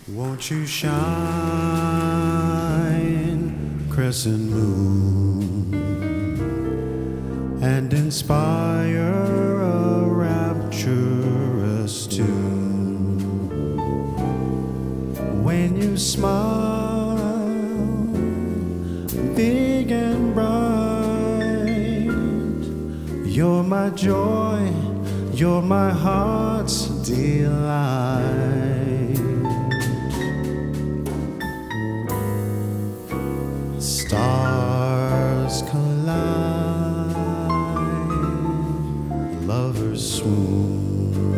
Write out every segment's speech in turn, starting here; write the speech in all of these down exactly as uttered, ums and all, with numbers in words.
Won't you shine, crescent moon, and inspire a rapturous tune? When you smile, big and bright, you're my joy, you're my heart's delight. Stars collide, lovers swoon,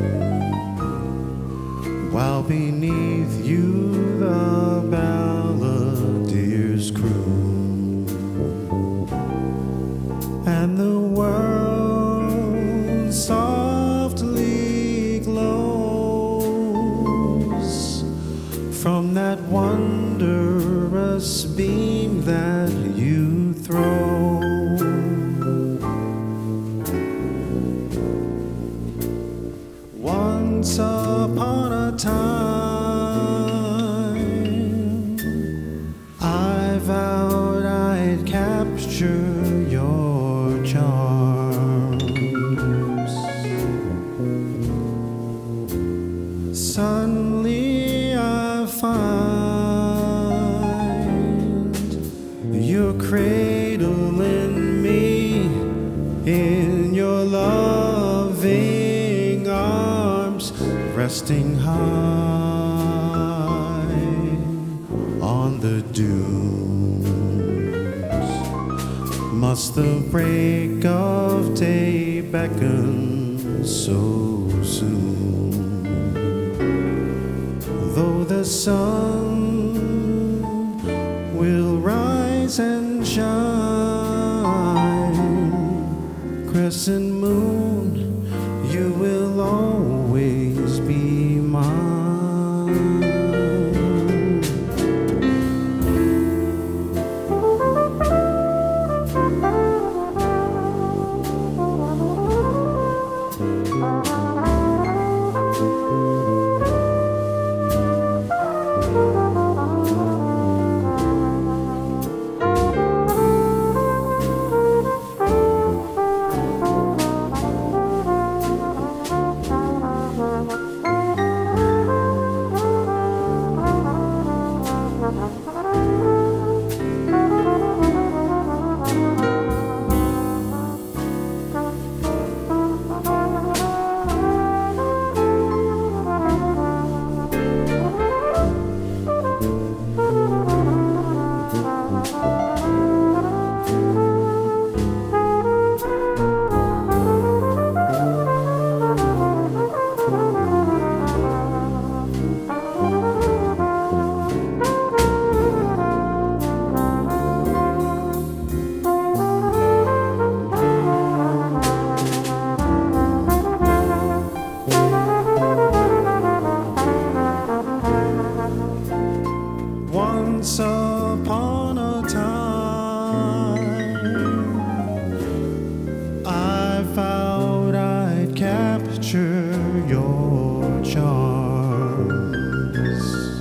while beneath you the balladeers croon, and the world softly glows from that wondrous beam that you throw. Once upon a time, I vowed I'd capture your charms. Suddenly I find your cradle in me, in your loving arms, resting high on the dunes. Must the break of day beckon so soon? Though the sun will rise and shine, crescent moon, you will always be mine. Once upon a time, I vowed I'd capture your charms.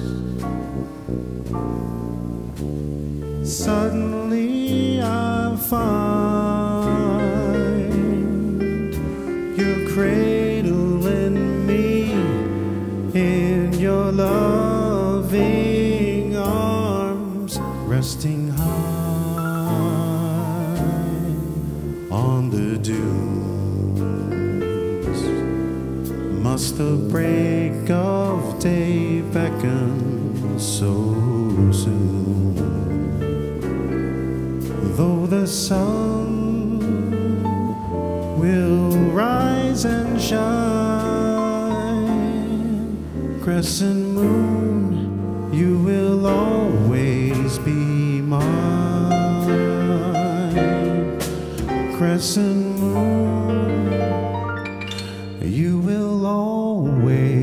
Suddenly I find your cradle in me, in your loving arms, resting high on the dunes. Must the break of day beckon so soon? Though the sun will rise and shine, crescent moon, you will always be mine. Crescent moon, you will always